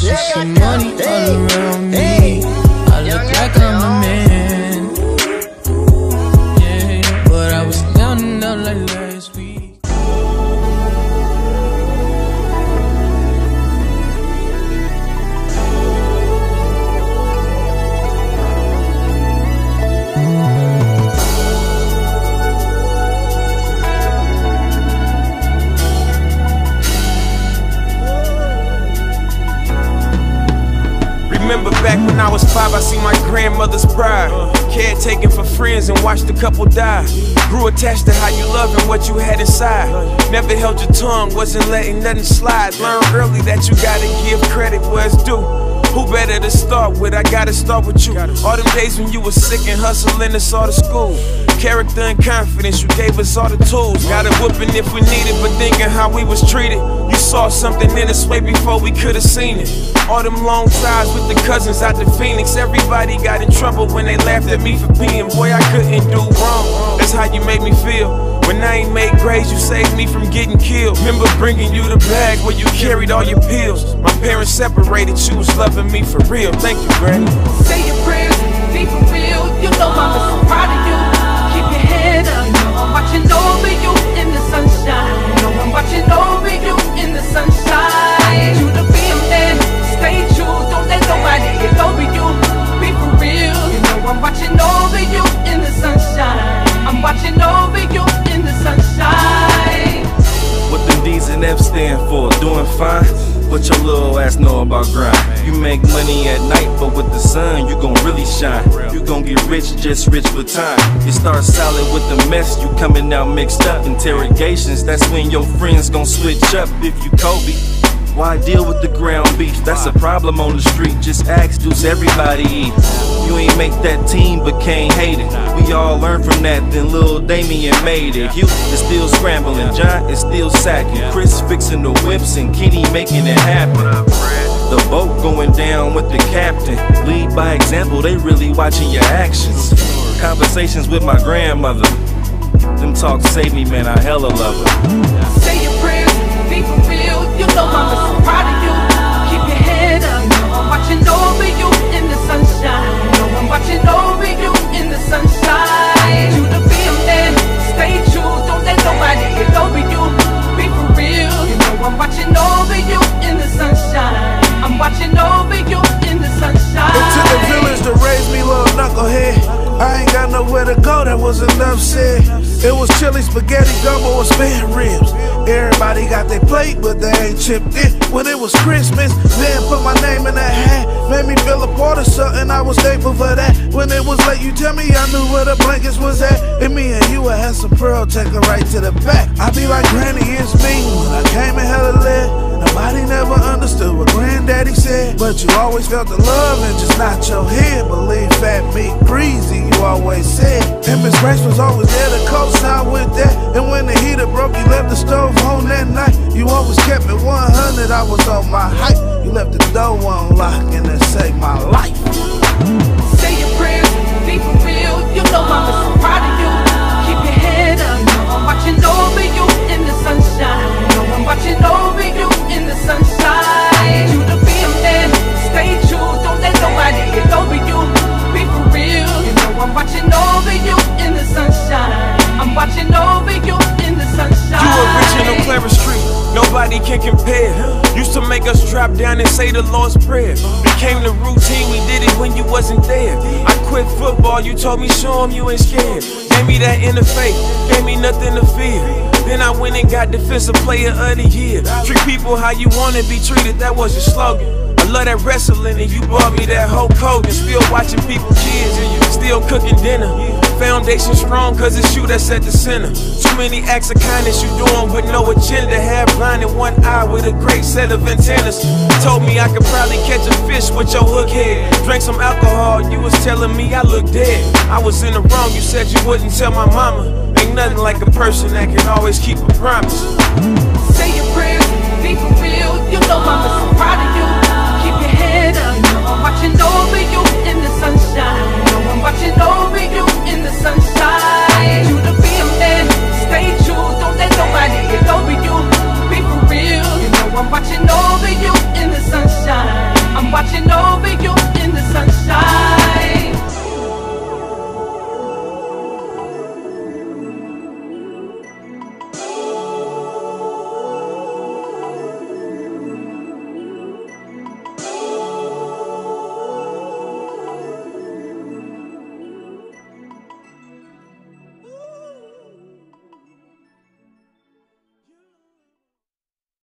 just some money all around me. I look like I'm the man. Yeah, but I was down and out like last week. Remember back when I was 5, I seen my grandmother's pride. Caretaking for friends and watched a couple die. Grew attached to how you love and what you had inside. Never held your tongue, wasn't letting nothing slide. Learned early that you gotta give credit where it's due. Who better to start with? I gotta start with you. All them days when you were sick and hustling us all to school. Character and confidence, you gave us all the tools. Got a whooping if we needed, but thinking how we was treated. You saw something in us way before we could've seen it. All them long drives with the cousins out to Phoenix. Everybody got in trouble when they laughed at me for being. Boy, I couldn't do wrong. That's how you made me feel. When I ain't made grades, you saved me from getting killed. Remember bringing you the bag where you carried all your pills. My parents separated, you was loving me for real. Thank you, Granny. Say your prayers, be for real. You know I'm so proud of you. Keep your head up. You know I'm watching over you in the sunshine. You know I'm watching over you in the sunshine. You to be a man, stay true. Don't let nobody get over you. Be for real. You know I'm watching over you in the sunshine. I'm watching over you in the sunshine. What them D's and F's stand for? Doing fine? What your little ass know about grind? You make money at night, but with the sun, you gon' really shine. You gon' get rich, just rich with time. You start solid with the mess, you coming out mixed up. Interrogations, that's when your friends gon' switch up. If you Kobe, why deal with the ground beef? That's a problem on the street, just ask, does everybody eat? You ain't make that team but can't hate it. We all learned from that, then Lil Damien made it. Hugh is still scrambling, John is still sacking, Chris fixing the whips and Kenny making it happen. The boat going down with the captain. Lead by example, they really watching your actions. Conversations with my grandmother, them talks save me, man, I hella love her. Say your prayers, be for real. You know I'm so proud of you. Keep your head up. You know I'm watching over you in the sunshine. You know I'm watching over you in the sunshine. You to be a man, stay true. Don't let nobody get over you. Be for real. You know I'm watching over you in the sunshine. I'm watching over you in the sunshine. Into the village to raise me, little knucklehead. I ain't got nowhere to go, that was enough said. It was chili, spaghetti, gumbo, or spare ribs. Everybody got their plate, but they ain't chipped in. When it was Christmas, then put my name in that hat. Made me feel a part of something, I was thankful for that. When it was late, you tell me I knew where the blankets was at. And me and you, I had some pearl, take her right to the back. I be like, Granny, it's me. When I came in hella lit, nobody never understood what Granddaddy said. But you always felt the love and just not your head. Believe fat meat greasy, you always said. And Miss Grace was always there to co-sign with that. And when the heater broke, you left the stove on that night. You always kept it 100, I was on my hype. You left the door unlocked and it saved my life. Say your prayers, be for real. You know I'm so proud of you. Keep your head up. You know I'm watching over you in the sunshine. You know I'm watching over you in the sunshine. You to be a man, stay true. Don't let nobody get over you. Be for real. You know I'm watching over you in the sunshine. I'm watching over you in the sunshine. You original Clara Street, nobody can compare. Used to make us drop down and say the Lord's Prayer. Became the routine, we did it when you wasn't there. I quit football, you told me show 'em you ain't scared. Gave me that inner faith, gave me nothing to fear. Then I went and got Defensive Player of the Year. Treat people how you wanna be treated, that was your slogan. I love that wrestling and you bought me that Hulk Hogan. Still watching people kids and you still cooking dinner. Foundation strong cause it's you that's at the center. Too many acts of kindness you doing with no agenda. Half blind in one eye with a great set of antennas. Told me I could probably catch a fish with your hook head. Drank some alcohol, you was telling me I look dead. I was in the wrong, you said you wouldn't tell my mama. Ain't nothing like a person that can always keep a promise. Say your prayers, be for real. You know I'm so proud of you.